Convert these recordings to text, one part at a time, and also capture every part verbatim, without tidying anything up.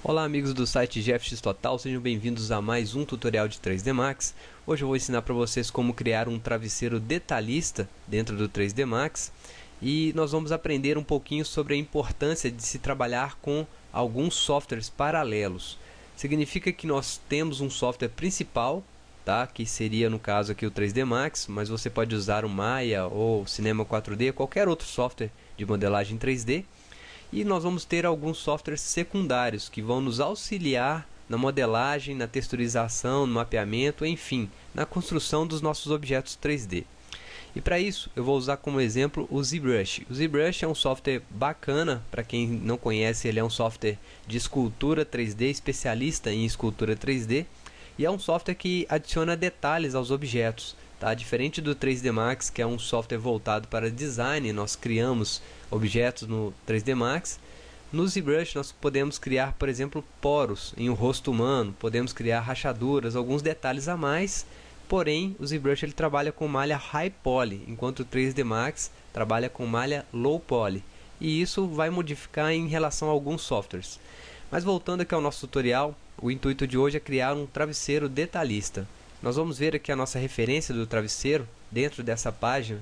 Olá amigos do site G F X Total, sejam bem-vindos a mais um tutorial de três D Max. Hoje eu vou ensinar para vocês como criar um travesseiro detalhista dentro do três D Max e nós vamos aprender um pouquinho sobre a importância de se trabalhar com alguns softwares paralelos. Significa que nós temos um software principal, tá? Que seria no caso aqui o três D Max, mas você pode usar o Maya ou Cinema quatro D, qualquer outro software de modelagem três D. E nós vamos ter alguns softwares secundários que vão nos auxiliar na modelagem, na texturização, no mapeamento, enfim, na construção dos nossos objetos três D. E para isso eu vou usar como exemplo o ZBrush. O ZBrush é um software bacana, para quem não conhece, ele é um software de escultura três D, especialista em escultura três D, e é um software que adiciona detalhes aos objetos. Tá? Diferente do três D Max, que é um software voltado para design, nós criamos objetos no três D Max. No ZBrush nós podemos criar, por exemplo, poros em um rosto humano, podemos criar rachaduras, alguns detalhes a mais. Porém, o ZBrush ele trabalha com malha High Poly, enquanto o três D Max trabalha com malha Low Poly. E isso vai modificar em relação a alguns softwares. Mas voltando aqui ao nosso tutorial, o intuito de hoje é criar um travesseiro detalhista. Nós vamos ver aqui a nossa referência do travesseiro dentro dessa página.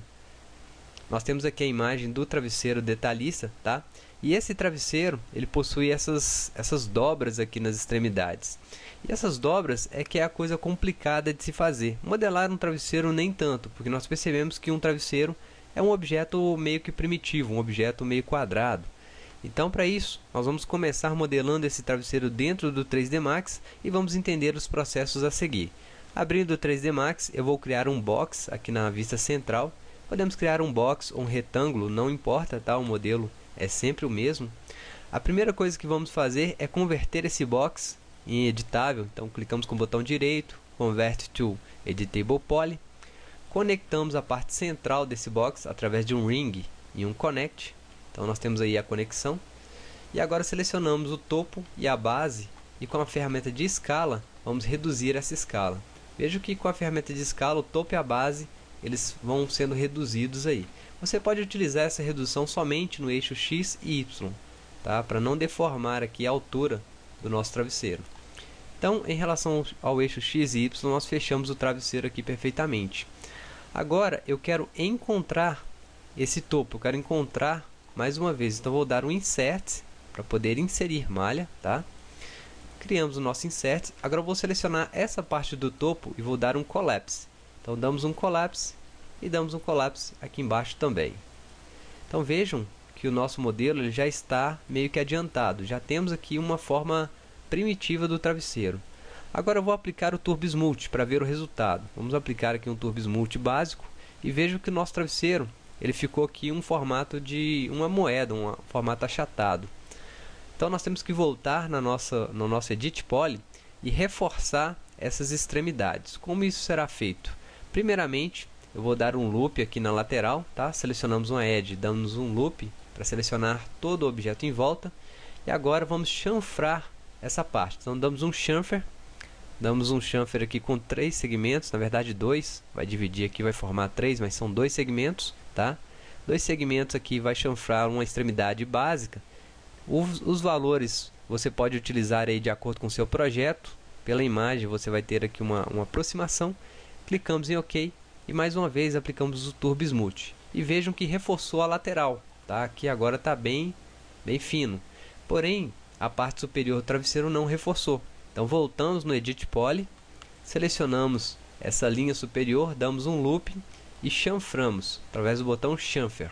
Nós temos aqui a imagem do travesseiro detalhista, tá? E esse travesseiro, ele possui essas, essas dobras aqui nas extremidades. E essas dobras é que é a coisa complicada de se fazer. Modelar um travesseiro nem tanto, porque nós percebemos que um travesseiro é um objeto meio que primitivo, um objeto meio quadrado. Então, para isso, nós vamos começar modelando esse travesseiro dentro do três D Max e vamos entender os processos a seguir. Abrindo o três D Max, eu vou criar um box aqui na vista central. Podemos criar um box ou um retângulo, não importa, tá? O modelo é sempre o mesmo. A primeira coisa que vamos fazer é converter esse box em editável. Então, clicamos com o botão direito, Convert to Editable Poly. Conectamos a parte central desse box através de um ring e um connect. Então, nós temos aí a conexão. E agora selecionamos o topo e a base e com a ferramenta de escala, vamos reduzir essa escala. Veja que com a ferramenta de escala, o topo e a base, eles vão sendo reduzidos aí. Você pode utilizar essa redução somente no eixo X e Y, tá? Para não deformar aqui a altura do nosso travesseiro. Então, em relação ao eixo X e Y, nós fechamos o travesseiro aqui perfeitamente. Agora, eu quero encontrar esse topo, eu quero encontrar mais uma vez. Então, vou dar um Insert para poder inserir malha, tá? Criamos o nosso insert. Agora eu vou selecionar essa parte do topo e vou dar um collapse. Então damos um collapse e damos um collapse aqui embaixo também. Então vejam que o nosso modelo ele já está meio que adiantado. Já temos aqui uma forma primitiva do travesseiro. Agora eu vou aplicar o Turbo Smooth para ver o resultado. Vamos aplicar aqui um Turbo Smooth básico e vejo que o nosso travesseiro ele ficou aqui um formato de uma moeda, um formato achatado. Então nós temos que voltar na nossa, no nosso Edit Poly e reforçar essas extremidades. Como isso será feito? Primeiramente, eu vou dar um loop aqui na lateral, tá? Selecionamos uma edge, damos um loop para selecionar todo o objeto em volta. E agora vamos chanfrar essa parte. Então damos um chamfer, damos um chamfer aqui com três segmentos, na verdade dois, vai dividir aqui, vai formar três, mas são dois segmentos, tá? Dois segmentos aqui vai chanfrar uma extremidade básica. Os, os valores você pode utilizar aí de acordo com o seu projeto. Pela imagem você vai ter aqui uma, uma aproximação. Clicamos em OK e mais uma vez aplicamos o Turbo Smooth. E vejam que reforçou a lateral, tá? Aqui agora está bem, bem fino. Porém, a parte superior do travesseiro não reforçou. Então voltamos no Edit Poly, selecionamos essa linha superior, damos um loop e chanframos através do botão Chamfer.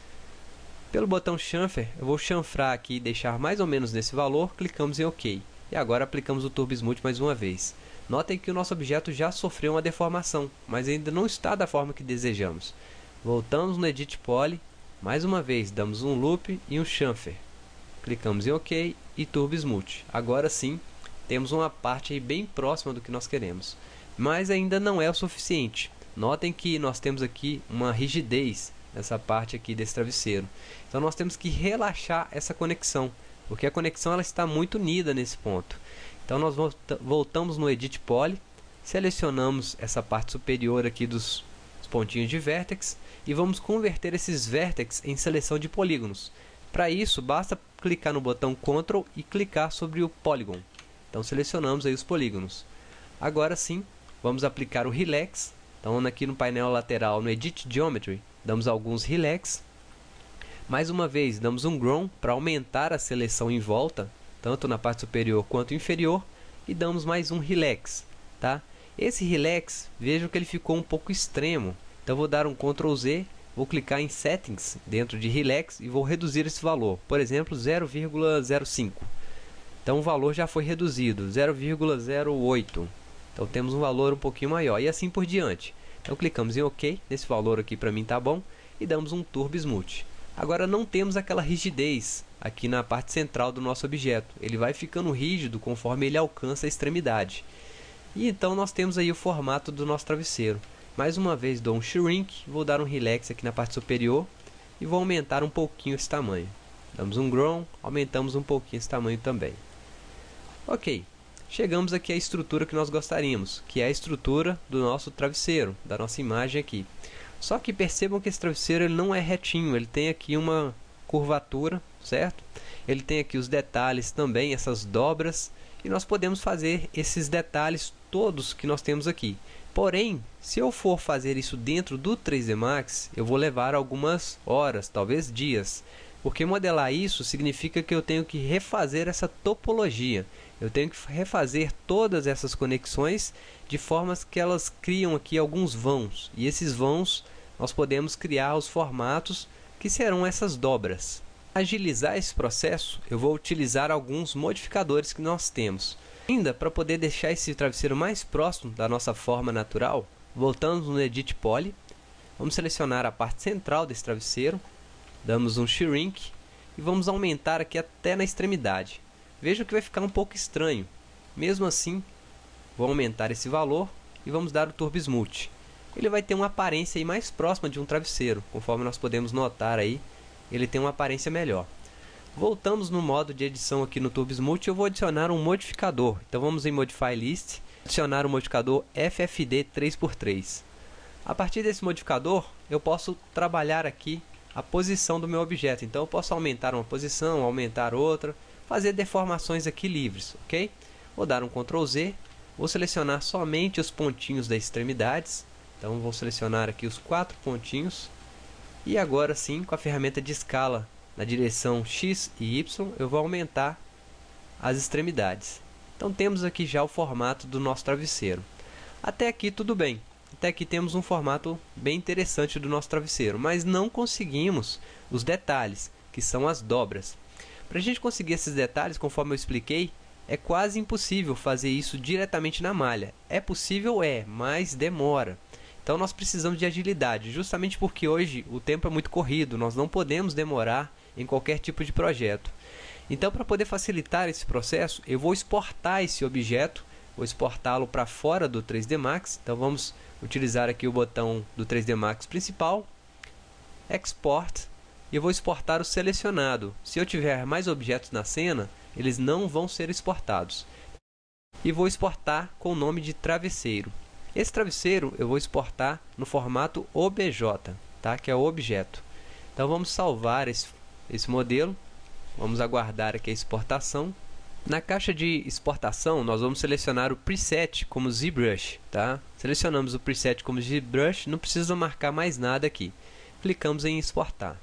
Pelo botão Chamfer, eu vou chanfrar aqui e deixar mais ou menos nesse valor, clicamos em OK. E agora aplicamos o Turbo Smooth mais uma vez. Notem que o nosso objeto já sofreu uma deformação, mas ainda não está da forma que desejamos. Voltamos no Edit Poly, mais uma vez damos um loop e um Chamfer. Clicamos em OK e Turbo Smooth. Agora sim, temos uma parte aí bem próxima do que nós queremos. Mas ainda não é o suficiente. Notem que nós temos aqui uma rigidez nessa parte aqui desse travesseiro. Então nós temos que relaxar essa conexão, porque a conexão ela está muito unida nesse ponto. Então nós voltamos no Edit Poly, selecionamos essa parte superior aqui dos pontinhos de vértex e vamos converter esses vértex em seleção de polígonos. Para isso basta clicar no botão Ctrl e clicar sobre o Polygon. Então selecionamos aí os polígonos. Agora sim, vamos aplicar o Relax. Então aqui no painel lateral, no Edit Geometry, damos alguns Relax. Mais uma vez, damos um Grow para aumentar a seleção em volta, tanto na parte superior quanto inferior, e damos mais um Relax, tá? Esse Relax, vejam que ele ficou um pouco extremo, então vou dar um Ctrl Z, vou clicar em Settings dentro de Relax e vou reduzir esse valor, por exemplo, zero vírgula zero cinco. Então o valor já foi reduzido, zero vírgula zero oito. Então temos um valor um pouquinho maior e assim por diante. Então clicamos em OK, nesse valor aqui para mim tá bom, e damos um Turbo Smooth. Agora não temos aquela rigidez aqui na parte central do nosso objeto. Ele vai ficando rígido conforme ele alcança a extremidade. E então nós temos aí o formato do nosso travesseiro. Mais uma vez dou um Shrink, vou dar um Relax aqui na parte superior e vou aumentar um pouquinho esse tamanho. Damos um Grow, aumentamos um pouquinho esse tamanho também. Ok, chegamos aqui à estrutura que nós gostaríamos, que é a estrutura do nosso travesseiro, da nossa imagem aqui. Só que percebam que esse travesseiro ele não é retinho, ele tem aqui uma curvatura, certo? Ele tem aqui os detalhes também, essas dobras, e nós podemos fazer esses detalhes todos que nós temos aqui. Porém, se eu for fazer isso dentro do três D Max, eu vou levar algumas horas, talvez dias. Porque modelar isso significa que eu tenho que refazer essa topologia. Eu tenho que refazer todas essas conexões de formas que elas criam aqui alguns vãos. E esses vãos nós podemos criar os formatos que serão essas dobras. Para agilizar esse processo, eu vou utilizar alguns modificadores que nós temos. Ainda para poder deixar esse travesseiro mais próximo da nossa forma natural, voltamos no Edit Poly, vamos selecionar a parte central desse travesseiro, damos um Shrink e vamos aumentar aqui até na extremidade. Vejam que vai ficar um pouco estranho. Mesmo assim, vou aumentar esse valor e vamos dar o Turbo Smooth. Ele vai ter uma aparência aí mais próxima de um travesseiro, conforme nós podemos notar aí, ele tem uma aparência melhor. Voltamos no modo de edição aqui no Turbo Smooth, eu vou adicionar um modificador. Então vamos em Modify List, adicionar o modificador F F D três por três. A partir desse modificador, eu posso trabalhar aqui a posição do meu objeto. Então eu posso aumentar uma posição, aumentar outra, fazer deformações aqui livres, ok? Vou dar um Ctrl Z, vou selecionar somente os pontinhos das extremidades. Então vou selecionar aqui os quatro pontinhos. E agora sim, com a ferramenta de escala na direção X e Y, eu vou aumentar as extremidades. Então temos aqui já o formato do nosso travesseiro. Até aqui tudo bem. Até aqui temos um formato bem interessante do nosso travesseiro, mas não conseguimos os detalhes, que são as dobras. Para a gente conseguir esses detalhes, conforme eu expliquei, é quase impossível fazer isso diretamente na malha. É possível, é, mas demora. Então nós precisamos de agilidade, justamente porque hoje o tempo é muito corrido, nós não podemos demorar em qualquer tipo de projeto. Então, para poder facilitar esse processo, eu vou exportar esse objeto, vou exportá-lo para fora do três D Max. Então vamos utilizar aqui o botão do três D Max principal, Export, e eu vou exportar o selecionado. Se eu tiver mais objetos na cena, eles não vão ser exportados. E vou exportar com o nome de travesseiro. Esse travesseiro eu vou exportar no formato O B J, tá? Que é o objeto. Então vamos salvar esse, esse modelo, vamos aguardar aqui a exportação. Na caixa de exportação nós vamos selecionar o preset como ZBrush, tá? Selecionamos o preset como ZBrush, não precisa marcar mais nada aqui. Clicamos em exportar.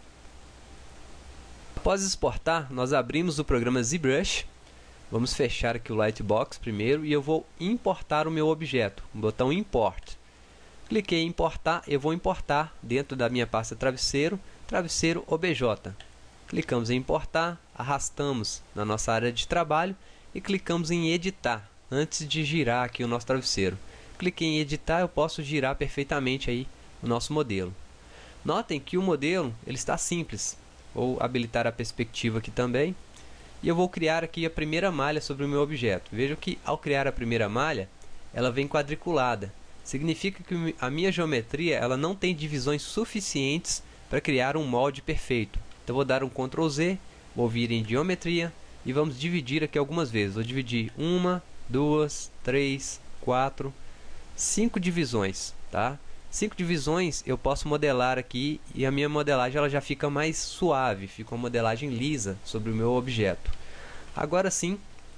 Após exportar, nós abrimos o programa ZBrush. Vamos fechar aqui o Lightbox primeiro e eu vou importar o meu objeto, o botão Import. Cliquei em importar, eu vou importar dentro da minha pasta travesseiro, travesseiro O B J. Clicamos em importar, arrastamos na nossa área de trabalho e clicamos em editar, antes de girar aqui o nosso travesseiro. Cliquei em editar, eu posso girar perfeitamente aí o nosso modelo. Notem que o modelo ele está simples. Vou habilitar a perspectiva aqui também. E eu vou criar aqui a primeira malha sobre o meu objeto. Vejam que ao criar a primeira malha, ela vem quadriculada. Significa que a minha geometria ela não tem divisões suficientes para criar um molde perfeito. Então vou dar um Ctrl Z, vou vir em geometria e vamos dividir aqui algumas vezes. Vou dividir uma, duas, três, quatro, cinco divisões, tá? cinco divisões eu posso modelar aqui e a minha modelagem ela já fica mais suave, fica uma modelagem lisa sobre o meu objeto. Agora sim,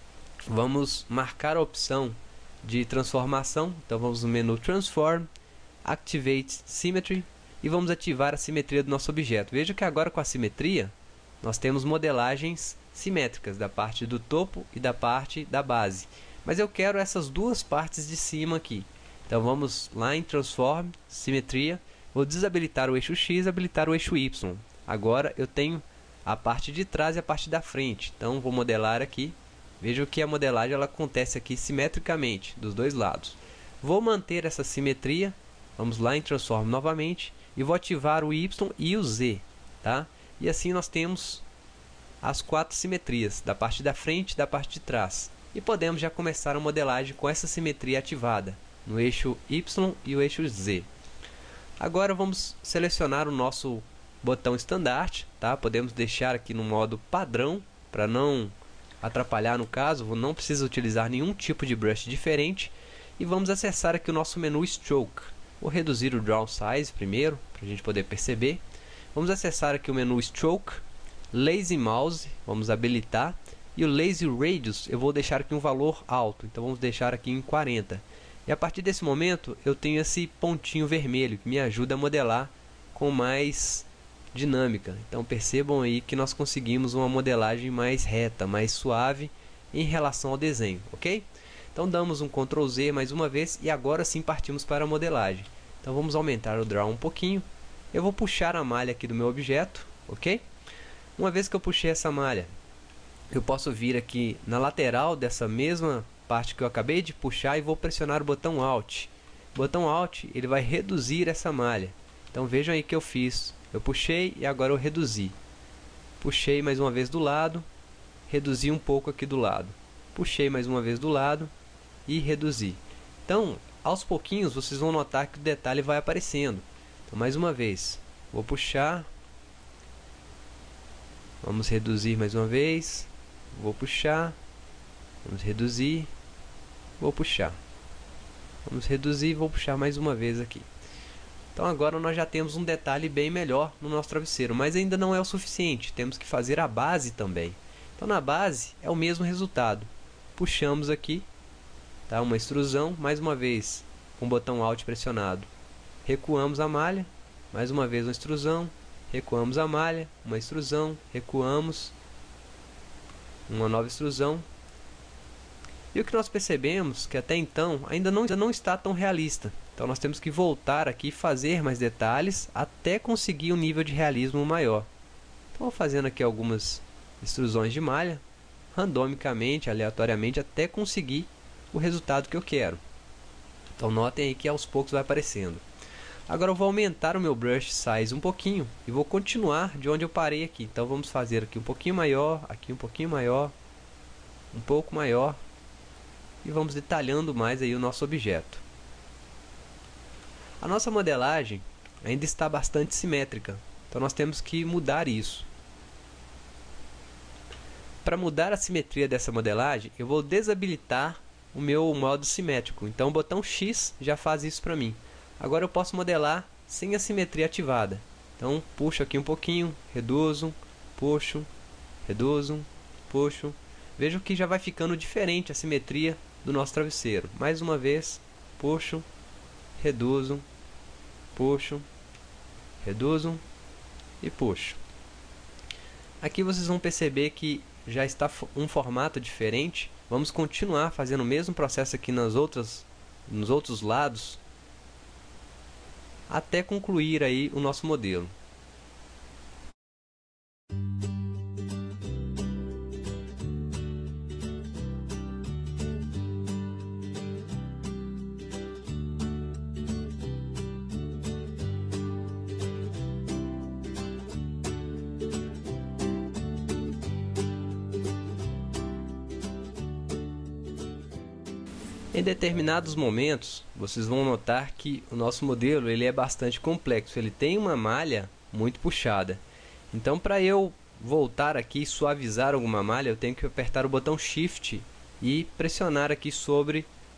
vamos marcar a opção de transformação. Então vamos no menu Transform, Activate Symmetry e vamos ativar a simetria do nosso objeto. Veja que agora com a simetria nós temos modelagens simétricas da parte do topo e da parte da base. Mas eu quero essas duas partes de cima aqui. Então vamos lá em Transform, Simetria, vou desabilitar o eixo X e habilitar o eixo Y. Agora eu tenho a parte de trás e a parte da frente. Então vou modelar aqui. Veja que a modelagem ela acontece aqui simetricamente dos dois lados. Vou manter essa simetria. Vamos lá em Transform novamente e vou ativar o Y e o Z, tá? E assim nós temos as quatro simetrias, da parte da frente e da parte de trás. E podemos já começar a modelagem com essa simetria ativada no eixo Y e o eixo Z. Agora vamos selecionar o nosso botão estandarte, tá? Podemos deixar aqui no modo padrão para não atrapalhar no caso, não precisa utilizar nenhum tipo de brush diferente. E vamos acessar aqui o nosso menu Stroke. Vou reduzir o Draw Size primeiro, para a gente poder perceber. Vamos acessar aqui o menu Stroke, Lazy Mouse, vamos habilitar. E o Lazy Radius eu vou deixar aqui um valor alto, então vamos deixar aqui em quarenta. E a partir desse momento eu tenho esse pontinho vermelho que me ajuda a modelar com mais dinâmica. Então percebam aí que nós conseguimos uma modelagem mais reta, mais suave em relação ao desenho, ok? Então damos um control Z mais uma vez e agora sim partimos para a modelagem. Então vamos aumentar o Draw um pouquinho. Eu vou puxar a malha aqui do meu objeto, ok? Uma vez que eu puxei essa malha, eu posso vir aqui na lateral dessa mesma parte que eu acabei de puxar e vou pressionar o botão Alt. O botão Alt ele vai reduzir essa malha. Então vejam aí que eu fiz. Eu puxei e agora eu reduzi. Puxei mais uma vez do lado, reduzi um pouco aqui do lado. Puxei mais uma vez do lado e reduzi. Então, aos pouquinhos vocês vão notar que o detalhe vai aparecendo. Então, mais uma vez, vou puxar. Vamos reduzir mais uma vez. Vou puxar. Vamos reduzir. Vou puxar. Vamos reduzir e vou puxar mais uma vez aqui. Então agora nós já temos um detalhe bem melhor no nosso travesseiro, mas ainda não é o suficiente. Temos que fazer a base também. Então na base é o mesmo resultado. Puxamos aqui, tá? Uma extrusão, mais uma vez com o botão Alt pressionado. Recuamos a malha, mais uma vez uma extrusão. Recuamos a malha, uma extrusão, recuamos, uma nova extrusão. E o que nós percebemos que até então ainda não, ainda não está tão realista. Então nós temos que voltar aqui e fazer mais detalhes até conseguir um nível de realismo maior. Então vou fazendo aqui algumas extrusões de malha, randomicamente, aleatoriamente, até conseguir o resultado que eu quero. Então notem aí que aos poucos vai aparecendo. Agora eu vou aumentar o meu brush size um pouquinho e vou continuar de onde eu parei aqui. Então vamos fazer aqui um pouquinho maior, aqui um pouquinho maior, um pouco maior. E vamos detalhando mais aí o nosso objeto. A nossa modelagem ainda está bastante simétrica, então nós temos que mudar isso. Para mudar a simetria dessa modelagem, eu vou desabilitar o meu modo simétrico. Então o botão X já faz isso para mim. Agora eu posso modelar sem a simetria ativada. Então puxo aqui um pouquinho, reduzo, puxo, reduzo, puxo. Vejo que já vai ficando diferente a simetria do nosso travesseiro. Mais uma vez, puxo, reduzo, puxo, reduzo e puxo. Aqui vocês vão perceber que já está um formato diferente. Vamos continuar fazendo o mesmo processo aqui nas outras, nos outros lados, até concluir aí o nosso modelo. Em determinados momentos, vocês vão notar que o nosso modelo ele é bastante complexo. Ele tem uma malha muito puxada. Então, para eu voltar aqui e suavizar alguma malha, eu tenho que apertar o botão Shift e pressionar aqui sobre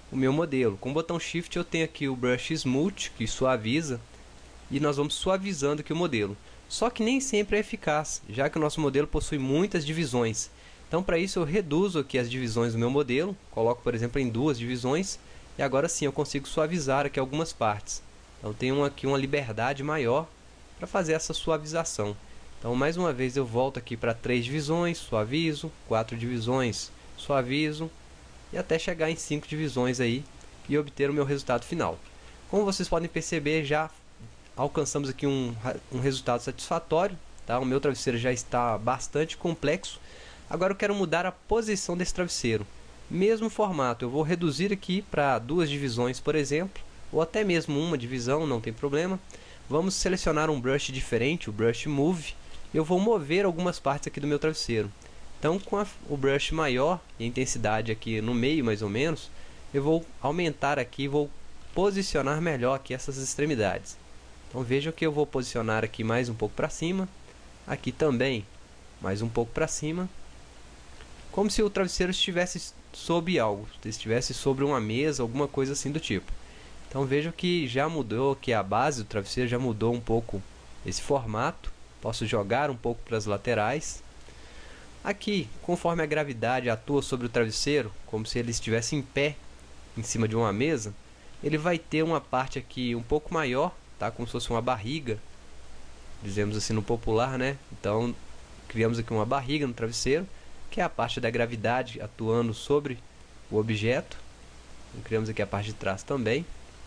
o meu modelo. Com o botão Shift eu tenho aqui o Brush Smooth, que suaviza, e nós vamos suavizando aqui o modelo. Só que nem sempre é eficaz, já que o nosso modelo possui muitas divisões. Então, para isso, eu reduzo aqui as divisões do meu modelo, coloco, por exemplo, em duas divisões, e agora sim eu consigo suavizar aqui algumas partes. Então, tenho aqui uma liberdade maior para fazer essa suavização. Então, mais uma vez, eu volto aqui para três divisões, suavizo, quatro divisões, suavizo, e até chegar em cinco divisões aí e obter o meu resultado final. Como vocês podem perceber, já alcançamos aqui um, um resultado satisfatório, tá? O meu travesseiro já está bastante complexo. Agora eu quero mudar a posição desse travesseiro. Mesmo formato, eu vou reduzir aqui para duas divisões, por exemplo, ou até mesmo uma divisão, não tem problema. Vamos selecionar um brush diferente, o Brush Move. Eu vou mover algumas partes aqui do meu travesseiro. Então, com a, o brush maior e a intensidade aqui no meio, mais ou menos, eu vou aumentar aqui, vou posicionar melhor aqui essas extremidades. Então, vejam que eu vou posicionar aqui mais um pouco para cima, aqui também mais um pouco para cima, como se o travesseiro estivesse sob algo, estivesse sobre uma mesa, alguma coisa assim do tipo. Então, vejam que já mudou, que a base do travesseiro já mudou um pouco esse formato. Posso jogar um pouco para as laterais. Aqui, conforme a gravidade atua sobre o travesseiro, como se ele estivesse em pé em cima de uma mesa, ele vai ter uma parte aqui um pouco maior, tá? Como se fosse uma barriga, dizemos assim no popular, né? Então, criamos aqui uma barriga no travesseiro, que é a parte da gravidade atuando sobre o objeto. Então, criamos aqui a parte de trás também.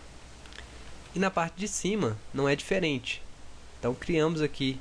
E na parte de cima não é diferente. Então, criamos aqui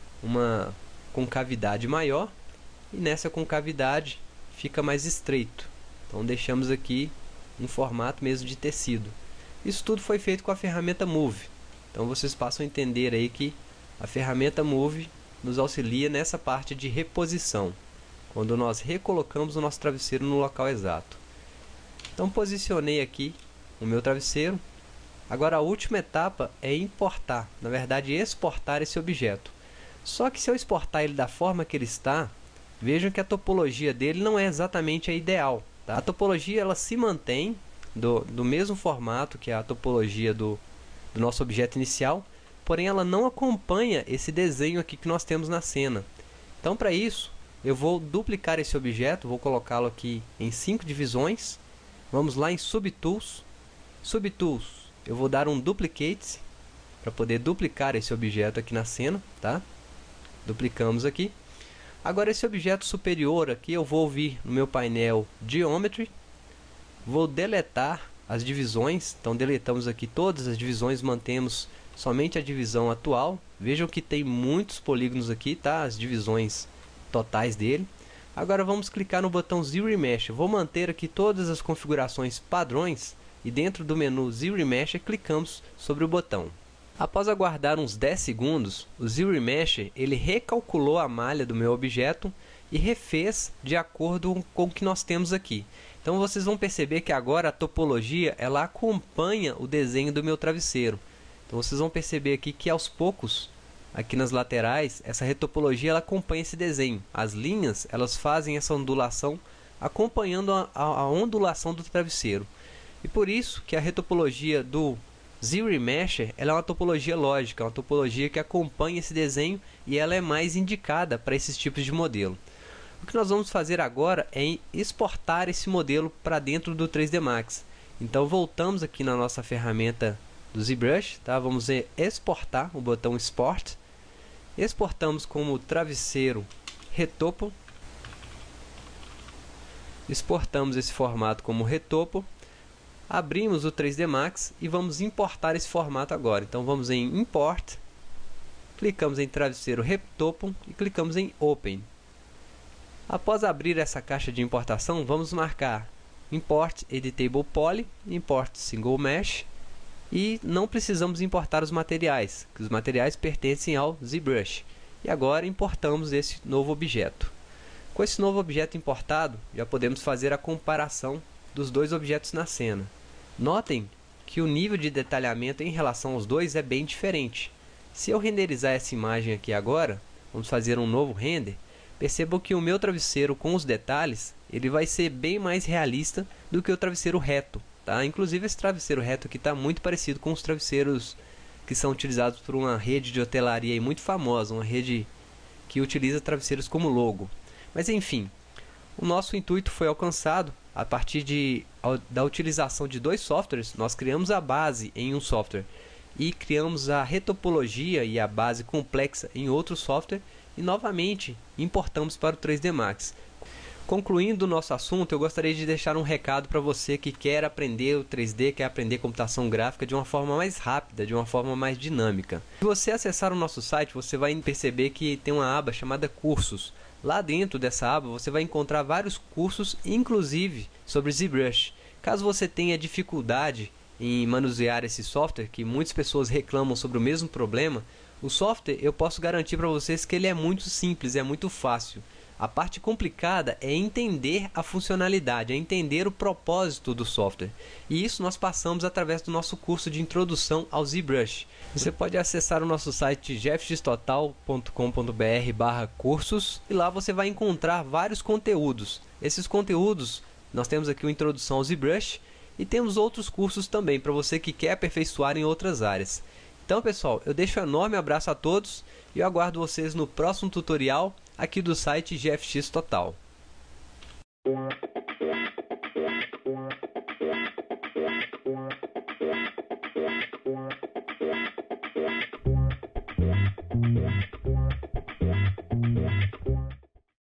uma concavidade maior. E nessa concavidade fica mais estreito. Então deixamos aqui um formato mesmo de tecido. Isso tudo foi feito com a ferramenta Move. Então vocês passam a entender aí que a ferramenta Move nos auxilia nessa parte de reposição, quando nós recolocamos o nosso travesseiro no local exato. Então posicionei aqui o meu travesseiro. Agora a última etapa é importar, na verdade exportar esse objeto. Só que se eu exportar ele da forma que ele está, vejam que a topologia dele não é exatamente a ideal, tá? A topologia ela se mantém do, do mesmo formato que a topologia do, do nosso objeto inicial, porém ela não acompanha esse desenho aqui que nós temos na cena. Então, para isso, eu vou duplicar esse objeto, vou colocá-lo aqui em cinco divisões. Vamos lá em Subtools. Subtools, eu vou dar um Duplicate para poder duplicar esse objeto aqui na cena, tá? Duplicamos aqui. Agora esse objeto superior aqui eu vou vir no meu painel Geometry, vou deletar as divisões, então deletamos aqui todas as divisões, mantemos somente a divisão atual. Vejam que tem muitos polígonos aqui, tá? As divisões totais dele. Agora vamos clicar no botão Zero Mesh, vou manter aqui todas as configurações padrões e dentro do menu Zero Mesh clicamos sobre o botão. Após aguardar uns dez segundos, o Zero Mesh ele recalculou a malha do meu objeto e refez de acordo com o que nós temos aqui. Então vocês vão perceber que agora a topologia ela acompanha o desenho do meu travesseiro. Então vocês vão perceber aqui que aos poucos, aqui nas laterais, essa retopologia ela acompanha esse desenho. As linhas elas fazem essa ondulação acompanhando a, a, a ondulação do travesseiro. E por isso que a retopologia do Zero Mesh ela é uma topologia lógica, uma topologia que acompanha esse desenho e ela é mais indicada para esses tipos de modelo. O que nós vamos fazer agora é exportar esse modelo para dentro do três D Max. Então voltamos aqui na nossa ferramenta do ZBrush, tá? Vamos exportar, o botão Export. Exportamos como travesseiro retopo. Exportamos esse formato como retopo. Abrimos o três D Max e vamos importar esse formato agora. Então vamos em Import, clicamos em travesseiro retopo e clicamos em Open. Após abrir essa caixa de importação, vamos marcar Import Editable Poly, Import Single Mesh e não precisamos importar os materiais, que os materiais pertencem ao ZBrush. E agora importamos esse novo objeto. Com esse novo objeto importado, já podemos fazer a comparação dos dois objetos na cena. Notem que o nível de detalhamento em relação aos dois é bem diferente. Se eu renderizar essa imagem aqui agora, vamos fazer um novo render, percebam que o meu travesseiro com os detalhes ele vai ser bem mais realista do que o travesseiro reto. tá? Inclusive esse travesseiro reto aqui está muito parecido com os travesseiros que são utilizados por uma rede de hotelaria aí muito famosa, uma rede que utiliza travesseiros como logo. Mas enfim, o nosso intuito foi alcançado a partir de, da utilização de dois softwares. Nós criamos a base em um software e criamos a retopologia e a base complexa em outro software e novamente importamos para o três D Max. Concluindo o nosso assunto, eu gostaria de deixar um recado para você que quer aprender o três D, quer aprender computação gráfica de uma forma mais rápida, de uma forma mais dinâmica. Se você acessar o nosso site, você vai perceber que tem uma aba chamada Cursos. Lá dentro dessa aba você vai encontrar vários cursos, inclusive sobre ZBrush. Caso você tenha dificuldade em manusear esse software, que muitas pessoas reclamam sobre o mesmo problema, o software eu posso garantir para vocês que ele é muito simples, é muito fácil. A parte complicada é entender a funcionalidade, é entender o propósito do software. E isso nós passamos através do nosso curso de introdução ao ZBrush. Você pode acessar o nosso site g f x total ponto com ponto b r barra cursos e lá você vai encontrar vários conteúdos. Esses conteúdos, nós temos aqui o introdução ao ZBrush e temos outros cursos também para você que quer aperfeiçoar em outras áreas. Então pessoal, eu deixo um enorme abraço a todos e eu aguardo vocês no próximo tutorial aqui do site G F X Total.